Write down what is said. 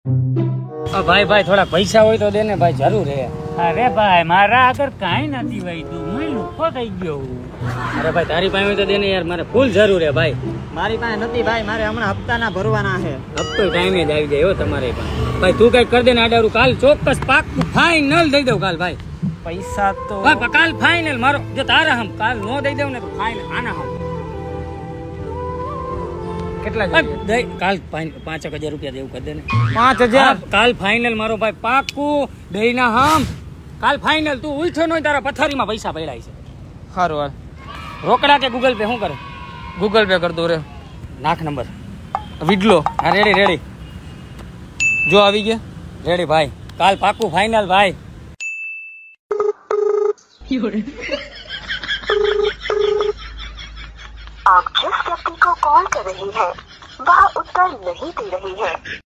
ભાઈ ભાઈ થોડા પૈસા હોય તો દે ને ભાઈ, જરૂર હે. અરે ભાઈ મારા આગળ કાંઈ નથી ભાઈ, તું હું લુખો થઈ ગયો. અરે ભાઈ તારી પાસે હોય તો દે ને યાર, મારે ફૂલ જરૂર હે ભાઈ. મારી પાસે નથી ભાઈ, મારે હમણાં હપ્તાના ભરવાના છે. હપ્તો ટાઈમે જ આવી જાય હો તમારે પણ. ભાઈ તું કઈ કરી દે ને આડારું, કાલ ચોક્કસ પાક્કું ફાઇનલ દઈ દઉં કાલ ભાઈ. પૈસા તો ભાઈ કાલ ફાઇનલ મારો, જો તારા હમ કાલ નો દઈ દઉં ને તો ફાઇનલ આના હમ. કેટલા કાલ 5,000 રૂપિયા દેવું કરી દે ને. 5,000 કાલ ફાઇનલ મારો ભાઈ, પાક્કું દઈના હમ. કાલ ફાઇનલ, તું ઉલઠો નો તારા પથારીમાં પૈસા પડ્યા છે. સારું હાલ. રોકડા કે ગૂગલ પે શું કરે? ગૂગલ પે કર દો રે. નાખ નંબર. વિડલો હા રેડી રેડી. જો આવી ગયા. રેડી ભાઈ, કાલ પાક્કું ફાઇનલ ભાઈ. आप जिस व्यक्ति को कॉल कर रही हैं, वह उत्तर नहीं दे रही है।